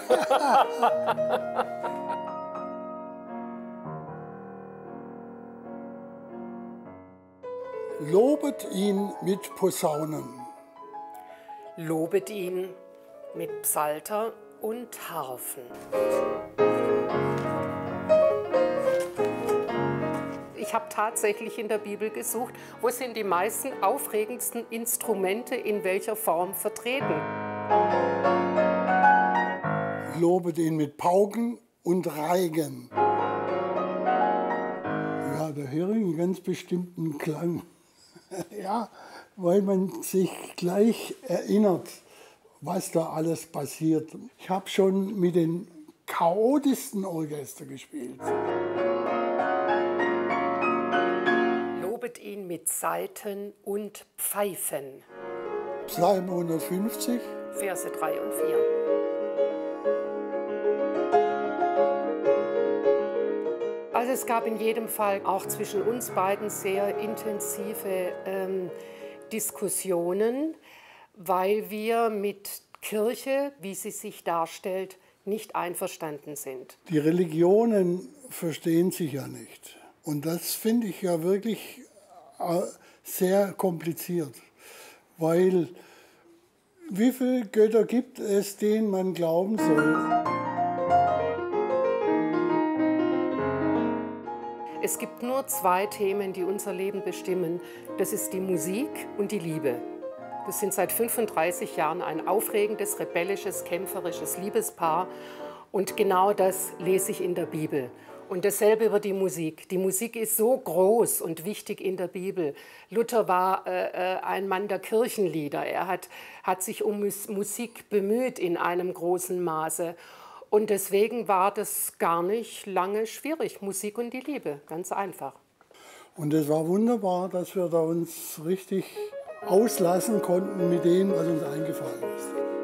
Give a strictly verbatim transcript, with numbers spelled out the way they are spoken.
Lobet ihn mit Posaunen. Lobet ihn mit Psalter und Harfen. Ich habe tatsächlich in der Bibel gesucht, wo sind die meisten aufregendsten Instrumente in welcher Form vertreten. Lobet ihn mit Pauken und Reigen. Ja, da höre ich einen ganz bestimmten Klang. Ja, weil man sich gleich erinnert, was da alles passiert. Ich habe schon mit den chaotischsten Orchester gespielt. Lobet ihn mit Saiten und Pfeifen. Psalm hundertfünfzig, Verse drei und vier. Also es gab in jedem Fall auch zwischen uns beiden sehr intensive ähm, Diskussionen, weil wir mit Kirche, wie sie sich darstellt, nicht einverstanden sind. Die Religionen verstehen sich ja nicht. Und das finde ich ja wirklich sehr kompliziert, weil wie viele Götter gibt es, denen man glauben soll? Es gibt nur zwei Themen, die unser Leben bestimmen. Das ist die Musik und die Liebe. Das sind seit fünfunddreißig Jahren ein aufregendes, rebellisches, kämpferisches Liebespaar. Und genau das lese ich in der Bibel. Und dasselbe über die Musik. Die Musik ist so groß und wichtig in der Bibel. Luther war äh, ein Mann der Kirchenlieder. Er hat, hat sich um Musik bemüht in einem großen Maße. Und deswegen war das gar nicht lange schwierig. Musik und die Liebe, ganz einfach. Und es war wunderbar, dass wir da uns richtig auslassen konnten mit dem, was uns eingefallen ist.